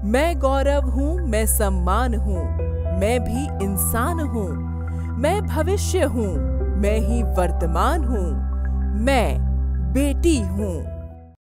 मैं गौरव हूँ, मैं सम्मान हूँ, मैं भी इंसान हूँ। मैं भविष्य हूँ, मैं ही वर्तमान हूँ, मैं बेटी हूँ।